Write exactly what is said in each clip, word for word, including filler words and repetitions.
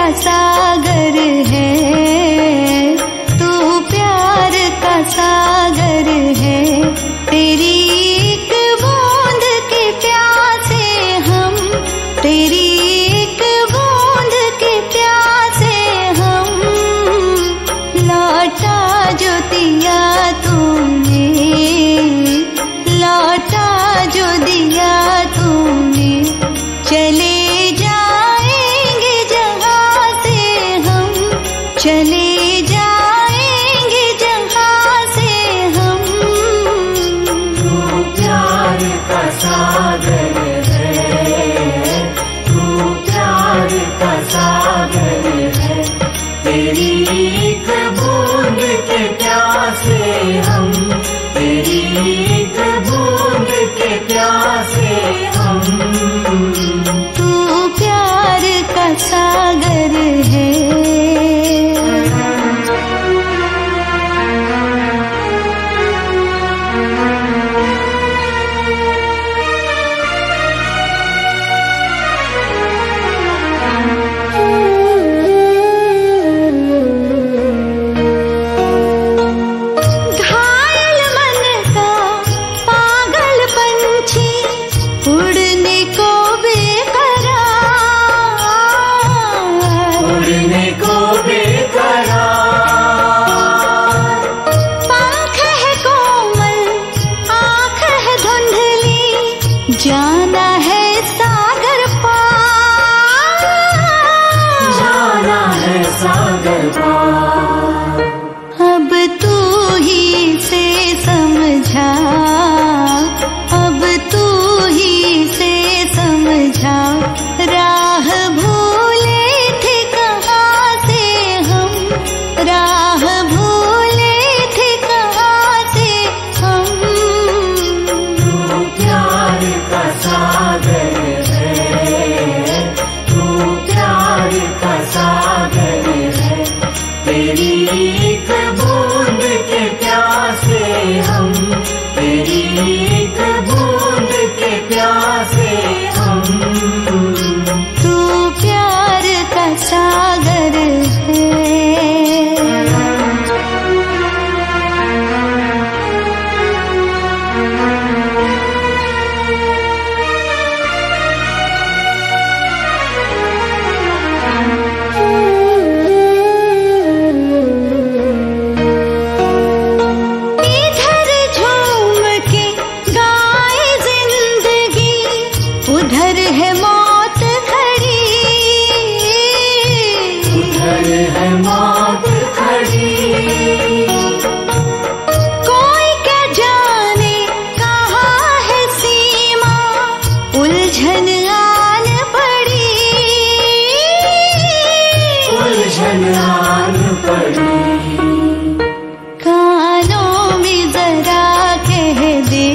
का सागर है, तू प्यार का सागर है। तेरी एक बूंद के प्यासे हम, तेरी एक बूंद के प्यासे हम। लौटा जो दिया तूने, लौटा जो दिया तूने, चले जाएंगे जहाँ से हम, चले जाएंगे जहाँ से हम। तू प्यार का सागर है, तू प्यार का सागर है। तेरी एक बूंद के प्यासे हम, तेरी एक बूंद के प्यासे हम। तू प्यार का सागर है। घायल मन का पागल पंछी, उड़ने को बेकरार, उड़ने को बेकरार। पंख है कोमल, आँख है धुंधली, जाना है सागर पार, जाना है सागर पार। अब तू ही से समझा, अब तू ही से समझा। राह भूले थे कहाँ से हम, राह भूले थे कहाँ से हम। तू प्यार का सागर है, तू प्यार का सागर है। तेरी एक बूंद के प्यासे हम, तेरी एक बूंद के प्यासे हम। तू प्यार का सागर है। इधर झूम के गाए जिंदगी, उधर है मौत खड़ी, उधर है मौत खड़ी। कोई क्या जाने कहाँ है सीमा, उलझन आन पड़ी, उलझन आन पड़ी। कानों में जरा कह दे,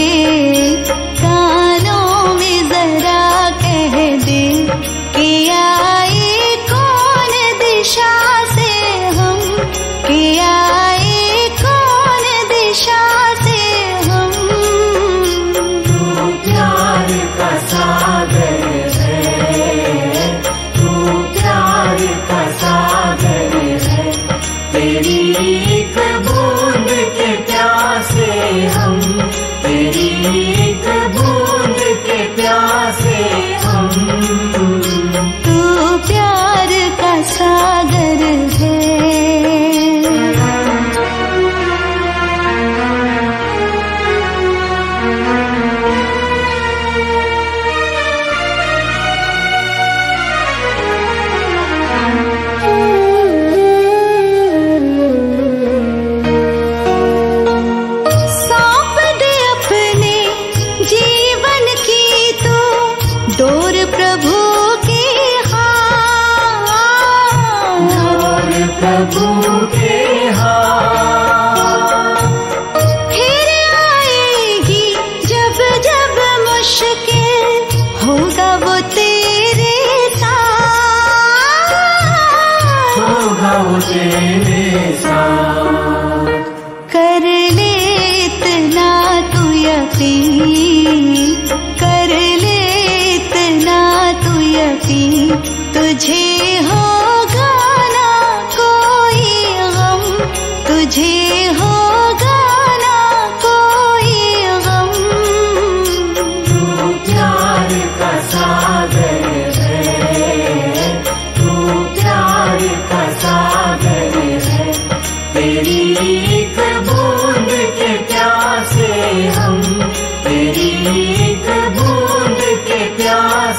कानों में जरा कह दे, कि आए कौन दिशा से हम, कि आए कौन दिशा से हम। तू प्यार का सागर है, तू प्यार का सागर है। तेरी एक बूंद के प्यासे हम, तेरी एक बूंद के प्यासे हम। तू प्यार का सागर है। सौंप दे अपने जीवन की तू डोर प्रभु के हाथ, और प्रभु के हाथ। फिर आएगी जब जब मुश्किल, होगा वो तेरे साथ, होगा वो तेरे साथ। कर ले इतना तू यकीन, कर ले इतना तू यकीन, तुझे हो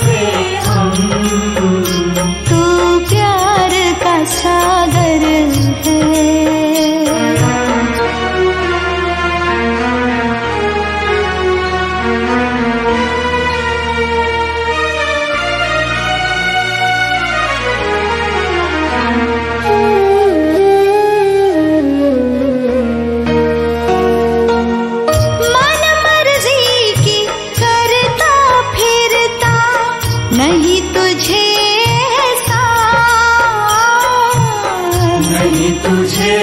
प्यासे हम। तू प्यार का सागर है। नहीं तुझे एहसास, नहीं तुझे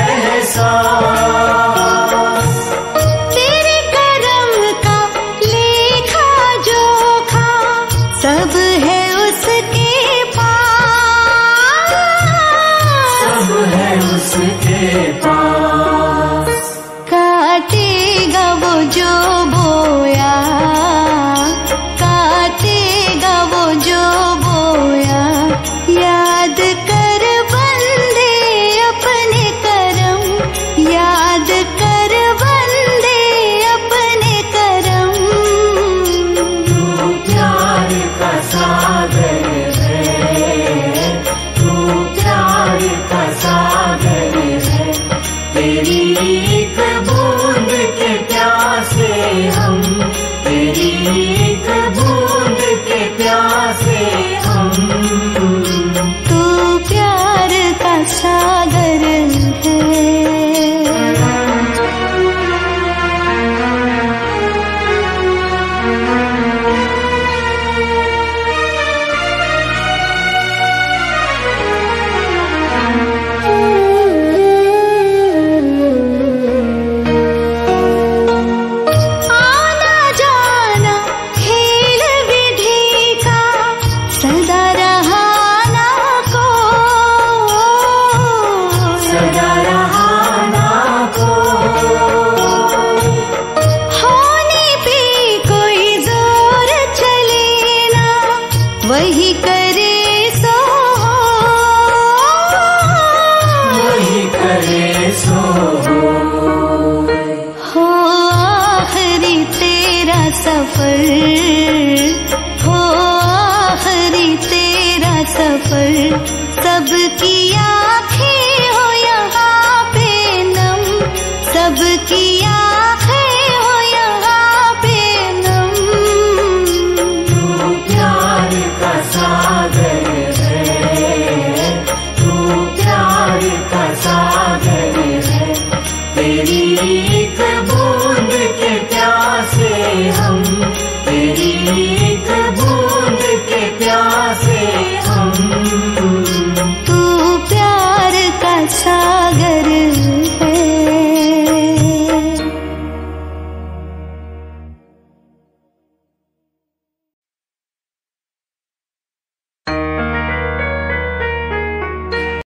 एहसास, तेरे करम का लेखा जोखा सब है उसके पास, सब है उसके पास। काटेगा वो जो बोया, काटेगा वो जो बोया, याद कर बंदे अपने करम, याद कर बंदे अपने करम। तू प्यार का सागर है, तू प्यार का सागर है। तेरी एक बूंद के प्यासे हम, तेरी एक बूंद के प्यासे हम। तू प्यार का सागर है। आना जाना खेल विधि का सदा रहा ना कोई, सदा रहा ना कोई, होने पे कोई जोर चले ना, वही करे सो वही करे सो हो। आखिरी तेरा सफर हो, आखिरी तेरा सफर सबकी